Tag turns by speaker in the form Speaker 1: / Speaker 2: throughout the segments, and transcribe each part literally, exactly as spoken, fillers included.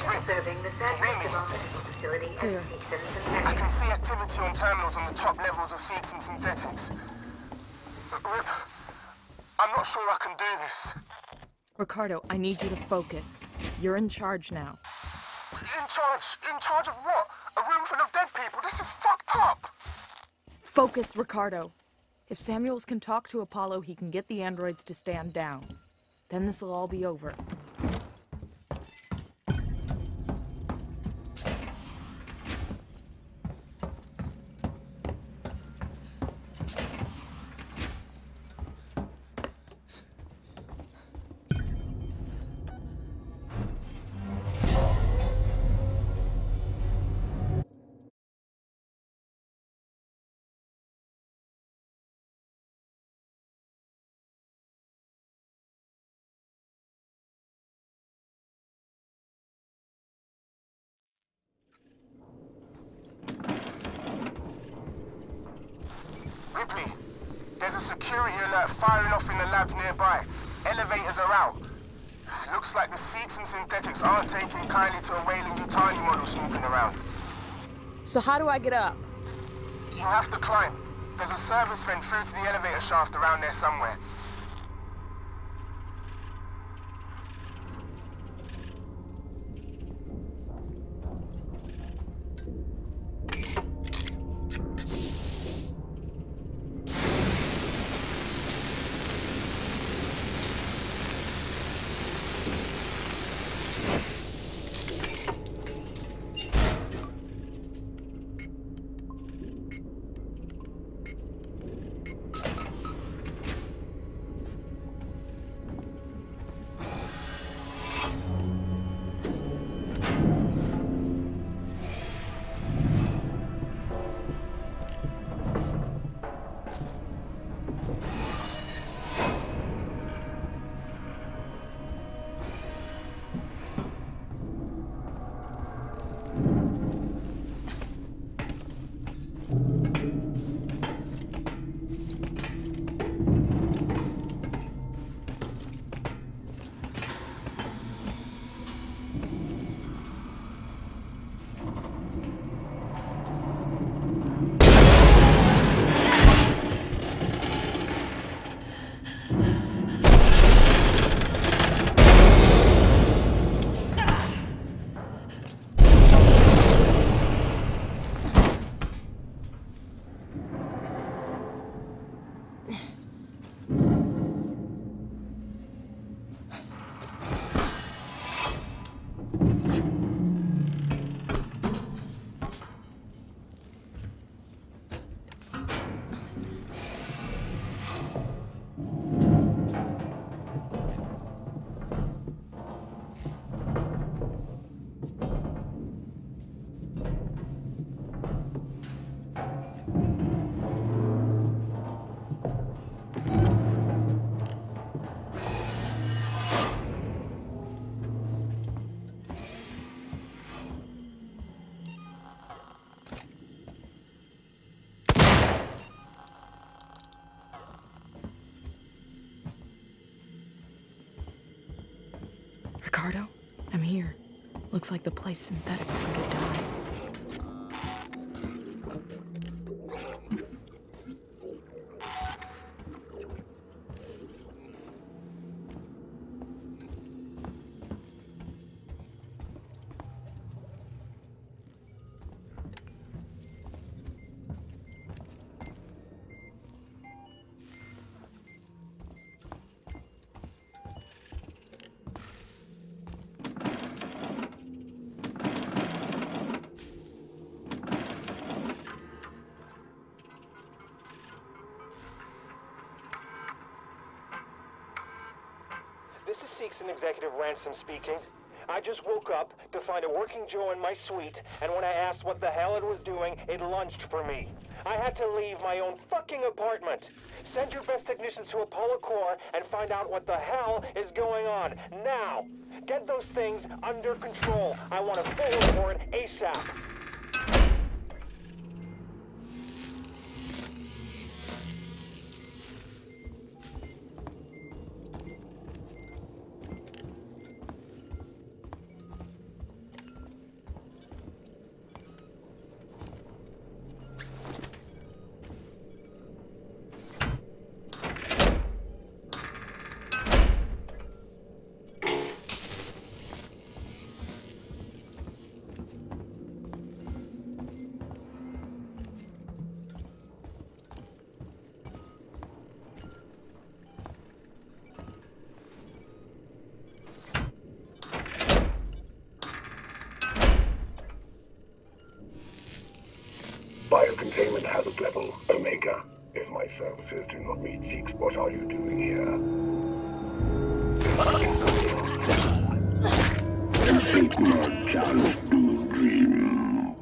Speaker 1: observing the Cerberus developmental facility at
Speaker 2: Clear.
Speaker 1: Seegson
Speaker 3: I can
Speaker 1: Synthetics.
Speaker 3: see activity on terminals on the top levels of Seegson Synthetics. Uh, Rip, I'm not sure I can do this.
Speaker 2: Ricardo, I need you to focus. You're in charge now.
Speaker 3: In charge? In charge of what? A room full of dead people? This is fucked up!
Speaker 2: Focus, Ricardo. If Samuels can talk to Apollo, he can get the androids to stand down. Then this'll all be over.
Speaker 3: Ripley, there's a security alert firing off in the labs nearby. Elevators are out. Looks like the Seegson Synthetics aren't taking kindly to a Weyland-Yutani model snooping around.
Speaker 2: So how do I get up?
Speaker 3: You have to climb. There's a service vent through to the elevator shaft around there somewhere.
Speaker 2: Ricardo, I'm here. Looks like the place Synthetic's gonna die.
Speaker 4: This is Seegson Executive Ransom speaking. I just woke up to find a working Joe in my suite, and when I asked what the hell it was doing, it lunged for me. I had to leave my own fucking apartment. Send your best technicians to Apollo Core and find out what the hell is going on. Now! Get those things under control. I want a full report ASAP.
Speaker 5: services do not meet Seeks. What are you doing here? Take my chance to dream.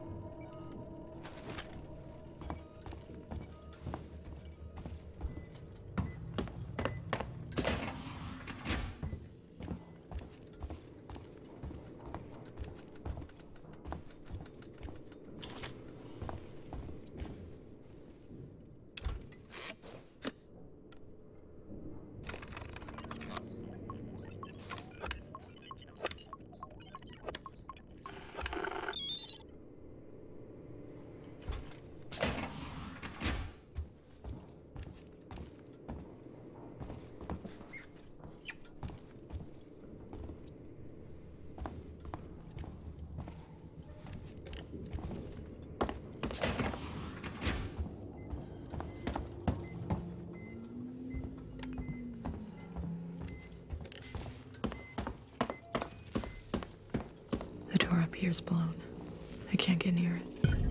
Speaker 2: The door up here's blown. I can't get near it.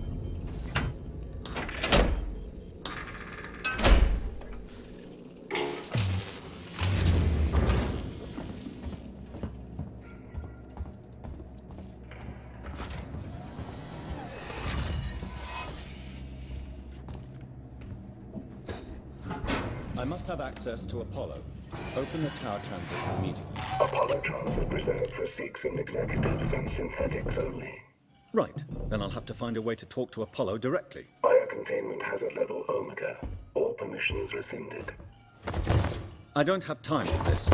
Speaker 6: I must have access to Apollo. Open the tower transit immediately.
Speaker 5: Apollo transit reserved for Seeks and executives and synthetics only.
Speaker 6: Right. Then I'll have to find a way to talk to Apollo directly.
Speaker 5: Biocontainment hazard level Omega. All permissions rescinded.
Speaker 6: I don't have time for this.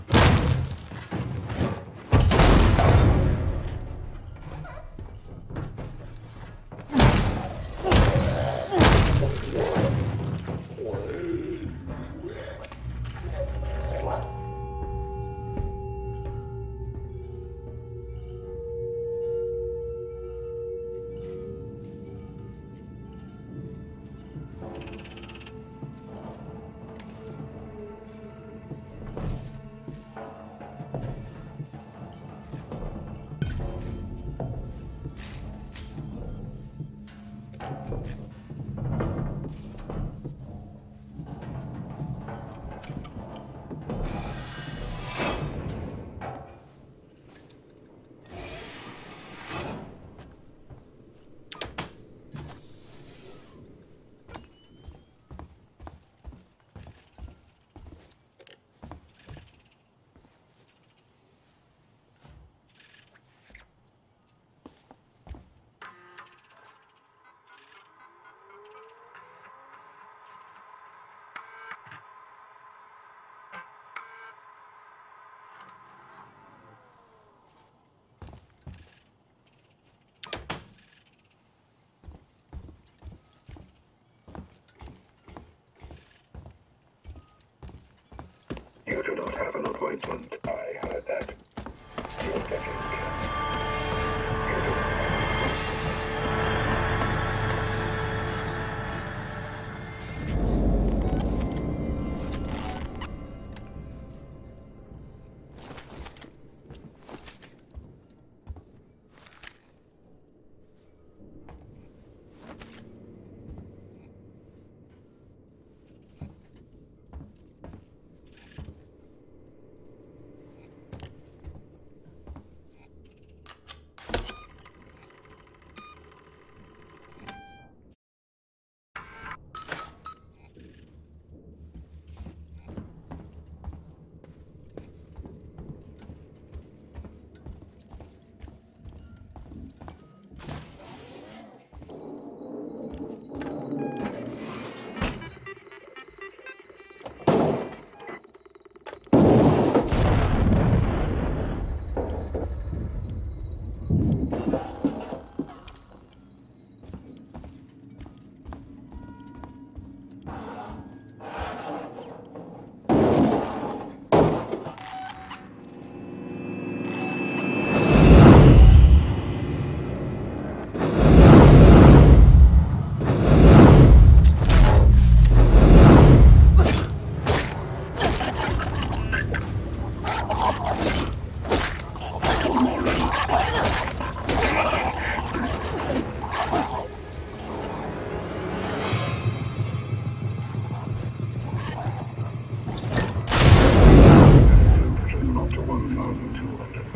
Speaker 5: You do not have an appointment. I heard that. You're getting You do not have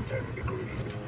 Speaker 5: ten degrees.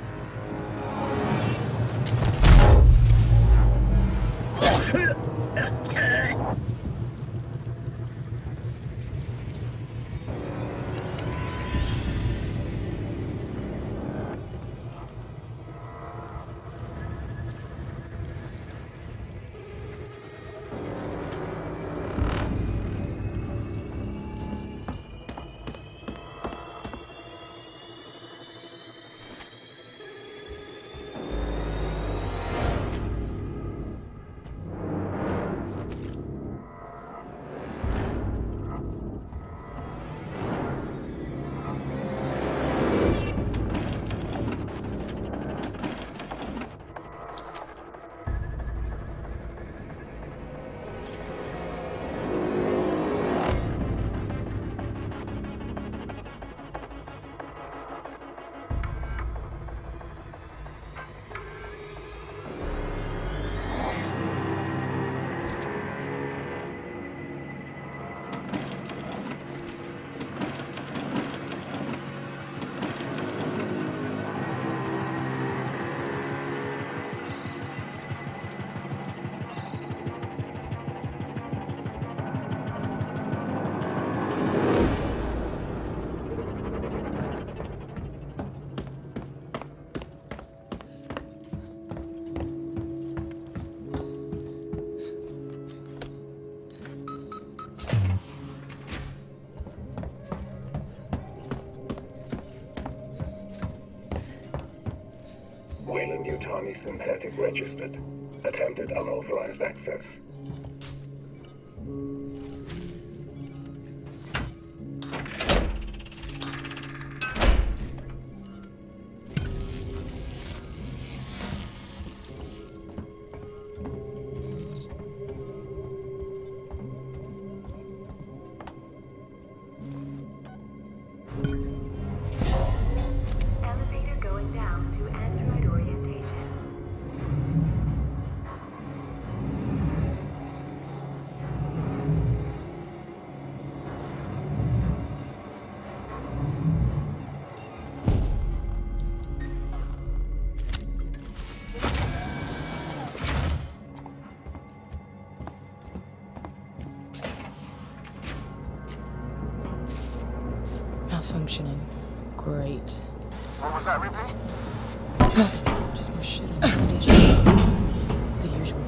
Speaker 5: Weyland-Yutani synthetic registered. Attempted unauthorized access.
Speaker 1: Elevator going down to Android orientation.
Speaker 2: Malfunctioning. Great.
Speaker 3: What was that, Ripley?
Speaker 2: Nothing. Just more shit on the station. The usual.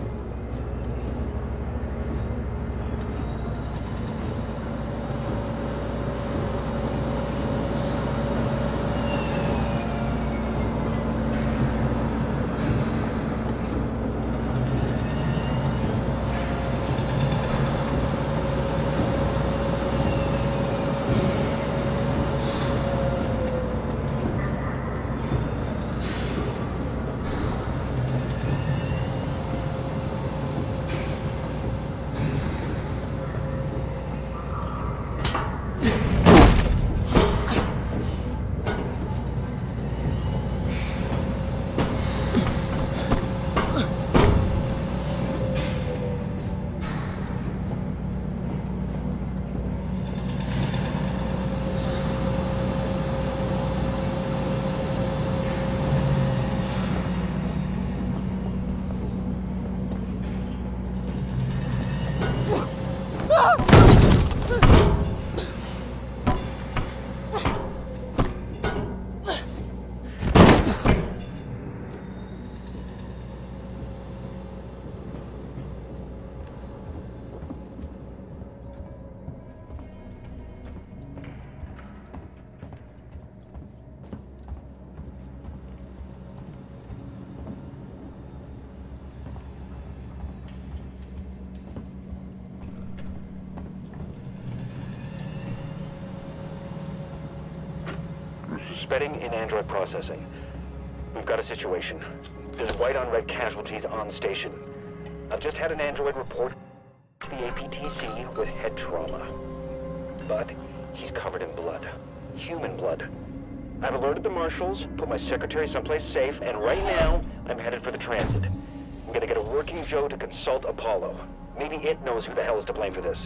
Speaker 4: Embedding in Android processing. We've got a situation. There's white on red casualties on station. I've just had an Android report to the A P T C with head trauma. But he's covered in blood. Human blood. I've alerted the marshals, put my secretary someplace safe, and right now, I'm headed for the transit. I'm gonna get a working Joe to consult Apollo. Maybe it knows who the hell is to blame for this.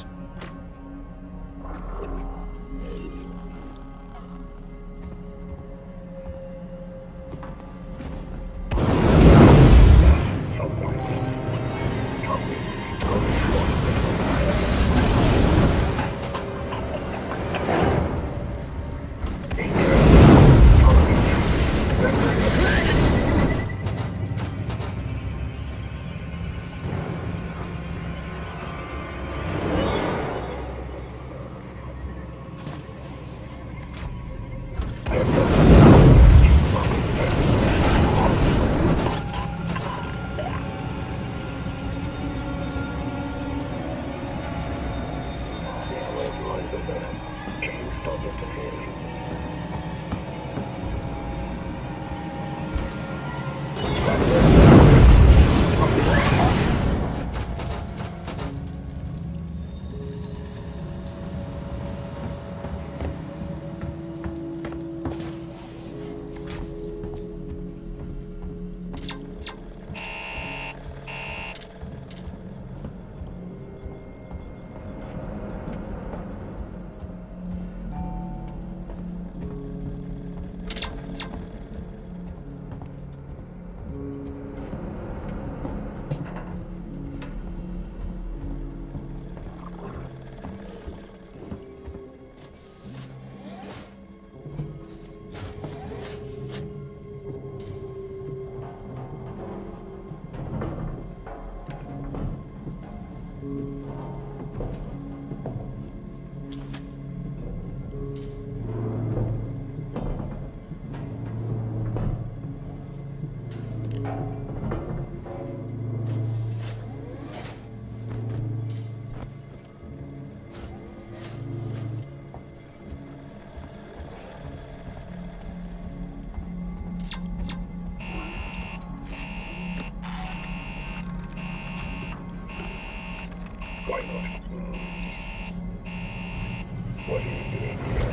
Speaker 5: with them. Please stop interfering. Why not? What are you doing here?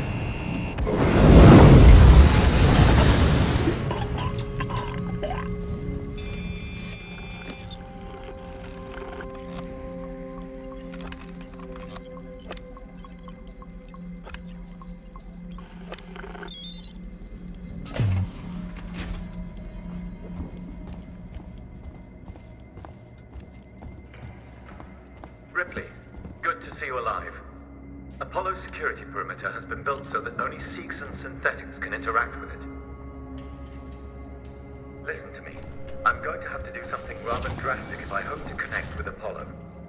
Speaker 7: Ripley, good to see you alive. Apollo's security perimeter has been built so that only Seeks and synthetics can interact with it. Listen to me. I'm going to have to do something rather drastic if I hope to connect with Apollo.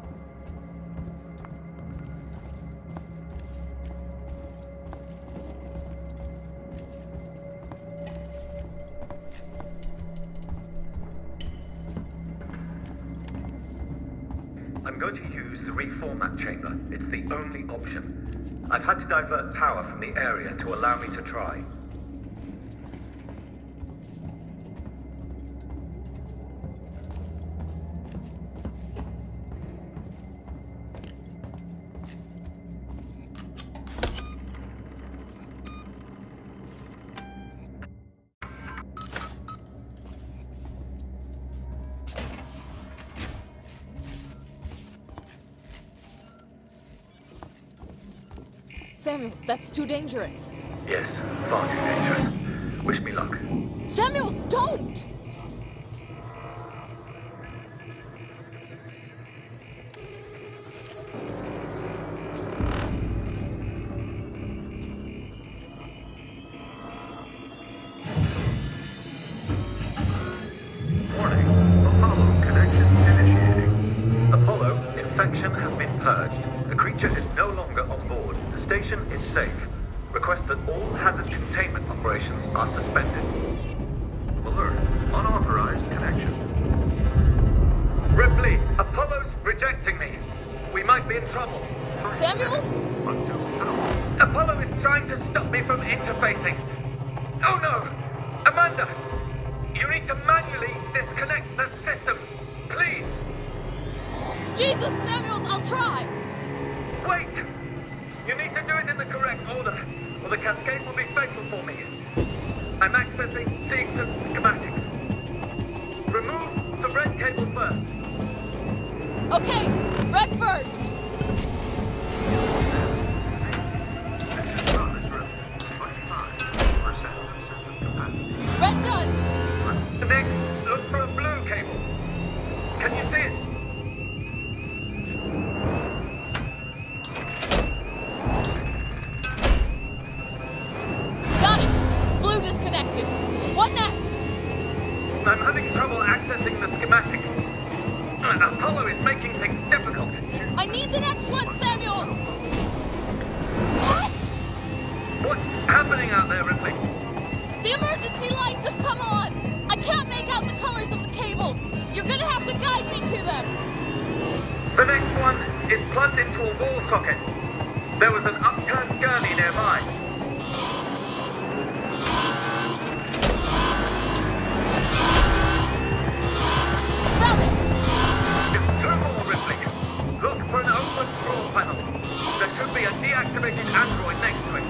Speaker 7: I'm going to use the reformat chamber. It's the only option. I've had to divert power from the area to allow me to try.
Speaker 2: Samuels, that's too dangerous.
Speaker 7: Yes, far too dangerous. Wish me luck.
Speaker 2: Samuels, don't!
Speaker 7: Warning. Apollo connection initiating. Apollo, infection has been purged. The creature is no longer on board. The station is safe. Request that all hazard containment operations are suspended. Alert. Unauthorized connection. Ripley, Apollo's rejecting me. We might be in trouble.
Speaker 2: Samuels?
Speaker 7: Apollo is trying to stop me from interfacing. Oh no! Amanda! You need to manually disconnect the system. Please!
Speaker 2: Jesus, Samuels, I'll try!
Speaker 7: Wait! You need to do it in the correct order, or the cascade will be fatal for me. I'm accessing Seeks and schematics. Remove the red cable first.
Speaker 2: Okay, red first! Red done!
Speaker 7: Next, look for a blue cable. Can you see it?
Speaker 2: Got it! Blue disconnected. What next?
Speaker 7: I'm having trouble accessing the schematics. Apollo is making things difficult.
Speaker 2: I need the next one, Samuels! What?
Speaker 7: What's happening out there, Ripley?
Speaker 2: The emergency lights have come on! I can't make out the colors of the cables. You're gonna have to guide me to them.
Speaker 7: The next one is plugged into a wall socket. There was an upturned gurney nearby.
Speaker 2: Found it!
Speaker 7: Just two more, Ripley. Look for an open floor panel. There should be a deactivated android next to it.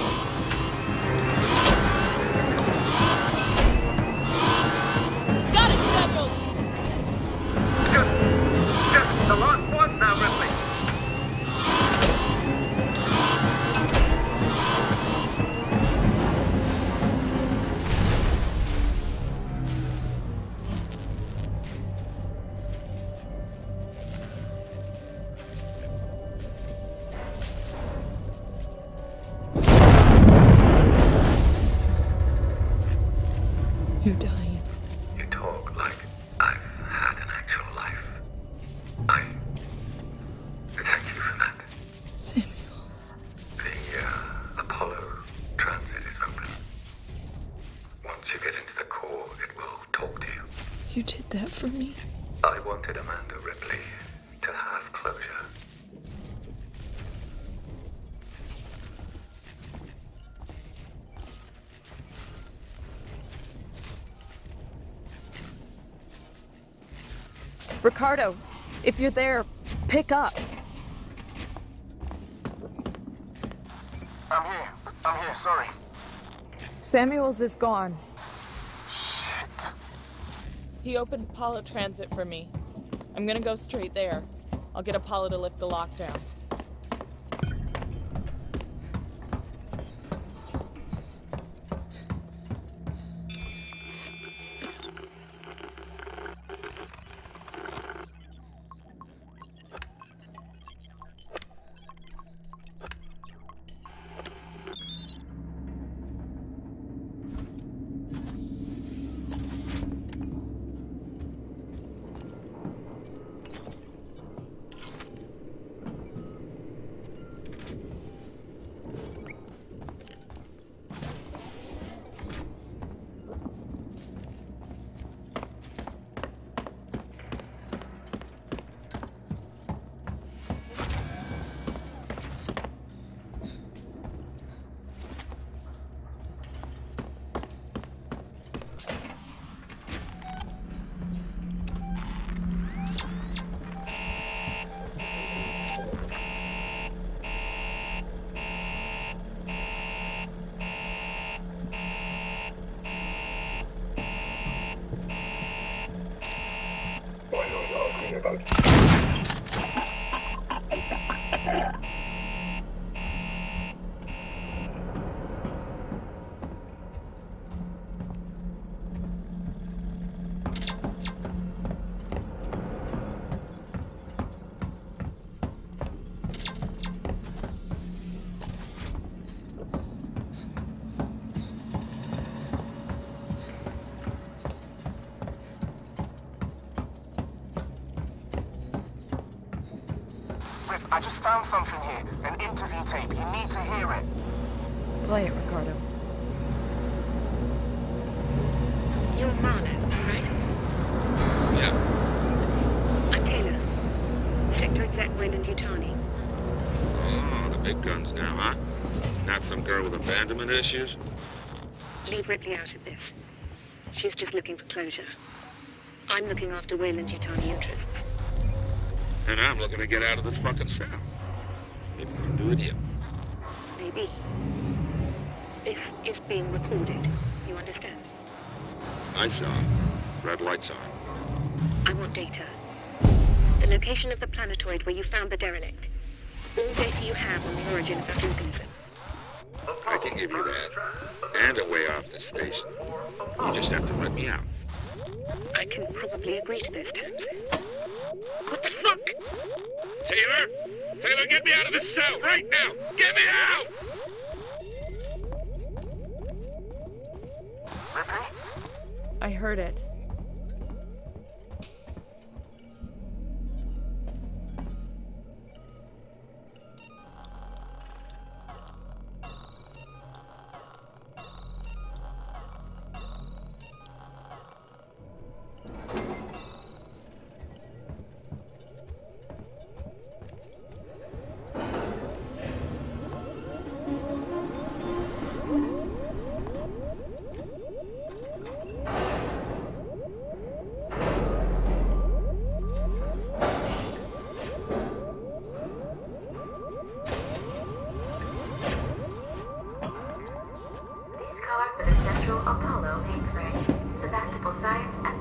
Speaker 2: Got it, Samuels!
Speaker 7: Just, just the last one now, Ripley.
Speaker 2: You're dying.
Speaker 7: You talk like I've had an actual life. I thank you for that.
Speaker 2: Samuels.
Speaker 7: The uh, Apollo transit is open. Once you get into the core, it will talk to you.
Speaker 2: You did that for me.
Speaker 7: I wanted Amanda Ripley to have closure.
Speaker 2: Ricardo, if you're there, pick up.
Speaker 3: I'm here. I'm here, sorry.
Speaker 2: Samuels is gone.
Speaker 3: Shit.
Speaker 2: He opened Apollo Transit for me. I'm gonna go straight there. I'll get Apollo to lift the lockdown.
Speaker 5: Why not ask me about
Speaker 3: Riff, I just found something here. An interview tape. You need to hear it.
Speaker 2: Play it, Ricardo.
Speaker 1: You're Marlowe, right?
Speaker 8: Yeah.
Speaker 1: I'm Taylor. Sector Exec Wayland Yutani.
Speaker 8: Oh, the big guns now, huh? Not some girl with abandonment issues?
Speaker 1: Leave Ripley out of this. She's just looking for closure. I'm looking after Wayland Yutani interests.
Speaker 8: And I'm looking to get out of this fucking cell. Maybe we can do it here.
Speaker 1: Maybe. This is being recorded. You understand?
Speaker 8: I saw. Red lights on.
Speaker 1: I want data. The location of the planetoid where you found the derelict. All data you have on the origin of that organism.
Speaker 8: I can give you that. And a way off the station. You just have to let me out.
Speaker 1: I can probably agree to those terms.
Speaker 8: What the fuck? Taylor? Taylor, get me out of this cell right now! Get me out!
Speaker 3: Ripley?
Speaker 2: I heard it.
Speaker 9: Central Apollo mainframe. Sebastopol Science and